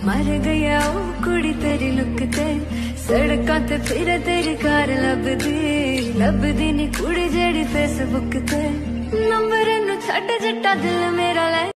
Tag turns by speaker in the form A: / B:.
A: मर गया ओ कुड़ी तेरी लुक ते, सड़कां ते फिर तेरी कार लभदी नी कुड़ी जेड़ी फेसबुक ते। नंबर नू छड्ड जट्टा दिल मेरा ले